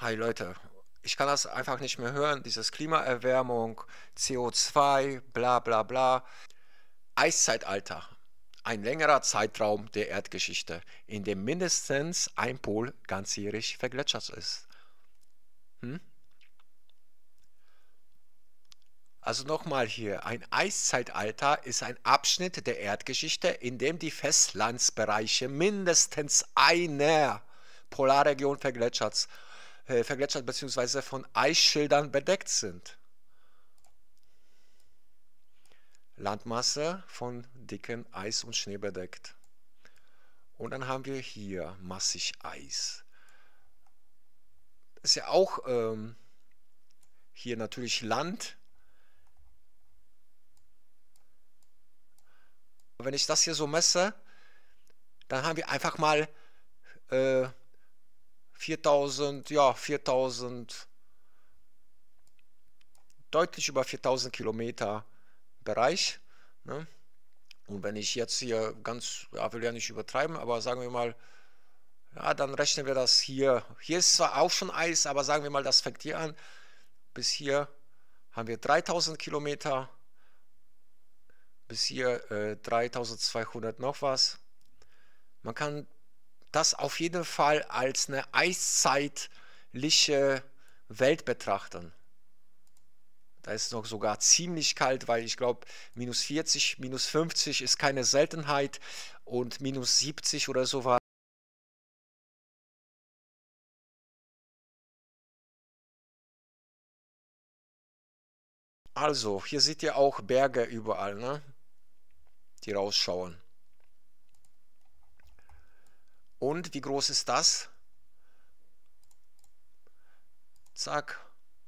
Hi Leute, ich kann das einfach nicht mehr hören, dieses Klimaerwärmung, CO2, bla bla bla. Eiszeitalter, ein längerer Zeitraum der Erdgeschichte, in dem mindestens ein Pol ganzjährig vergletschert ist. Hm? Also nochmal hier, ein Eiszeitalter ist ein Abschnitt der Erdgeschichte, in dem die Festlandsbereiche mindestens einer Polarregion vergletschert bzw. von Eisschildern bedeckt sind. Landmasse von dicken Eis und Schnee bedeckt. Und dann haben wir hier massig Eis. Das ist ja auch hier natürlich Land. Wenn ich das hier so messe, dann haben wir einfach mal 4000, ja 4000, deutlich über 4000 Kilometer Bereich. Ne? Und wenn ich jetzt hier ganz, ja, will ja nicht übertreiben, aber sagen wir mal, ja, dann rechnen wir das hier. Hier ist zwar auch schon Eis, aber sagen wir mal, das fängt hier an. Bis hier haben wir 3000 Kilometer. Bis hier 3200 noch was. Man kann das auf jeden Fall als eine eiszeitliche Welt betrachten. Da ist noch sogar ziemlich kalt, weil ich glaube, minus 40, minus 50 ist keine Seltenheit und minus 70 oder so war. Also, hier seht ihr auch Berge überall, ne? Die rausschauen. Und wie groß ist das? Zack.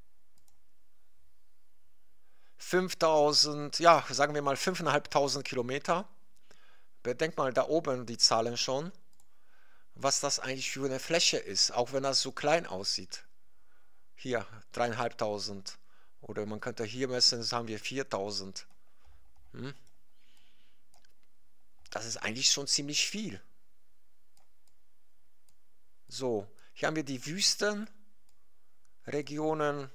5000, ja, sagen wir mal 5500 Kilometer. Bedenkt mal da oben die Zahlen schon, was das eigentlich für eine Fläche ist, auch wenn das so klein aussieht. Hier 3500. Oder man könnte hier messen, das haben wir 4000. Hm? Das ist eigentlich schon ziemlich viel. So, hier haben wir die Wüstenregionen.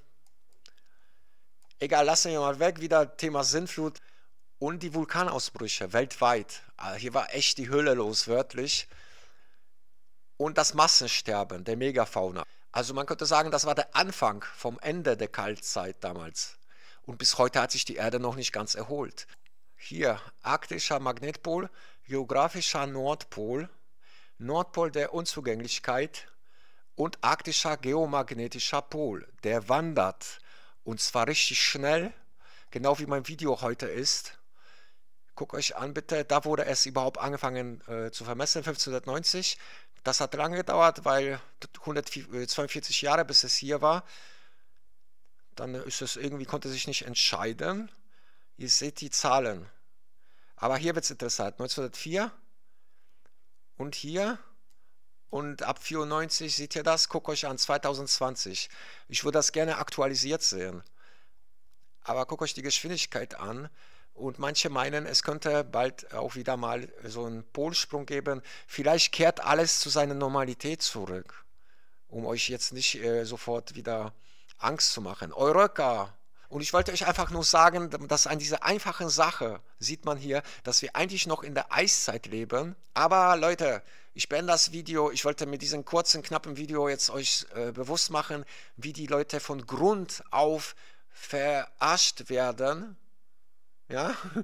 Egal, lassen wir mal weg, wieder Thema Sintflut. Und die Vulkanausbrüche weltweit. Also hier war echt die Hölle los, wörtlich. Und das Massensterben der Megafauna. Also man könnte sagen, das war der Anfang vom Ende der Kaltzeit damals. Und bis heute hat sich die Erde noch nicht ganz erholt. Hier arktischer Magnetpol, geografischer Nordpol, Nordpol der Unzugänglichkeit und arktischer geomagnetischer Pol. Der wandert. Und zwar richtig schnell, genau wie mein Video heute ist. Guckt euch an bitte, da wurde es überhaupt angefangen zu vermessen, 1590. Das hat lange gedauert, weil 142 Jahre bis es hier war. Dann ist es irgendwie, konnte sich nicht entscheiden. Ihr seht die Zahlen. Aber hier wird es interessant. 1904 und hier und ab 94 seht ihr das. Guckt euch an, 2020. Ich würde das gerne aktualisiert sehen. Aber guckt euch die Geschwindigkeit an. Und manche meinen, es könnte bald auch wieder mal so einen Polsprung geben. Vielleicht kehrt alles zu seiner Normalität zurück, um euch jetzt nicht sofort wieder Angst zu machen. Eureka! Und ich wollte euch einfach nur sagen, dass an dieser einfachen Sache sieht man hier, dass wir eigentlich noch in der Eiszeit leben. Aber Leute, ich beende das Video. Ich wollte mit diesem kurzen, knappen Video jetzt euch bewusst machen, wie die Leute von Grund auf verarscht werden. Ja?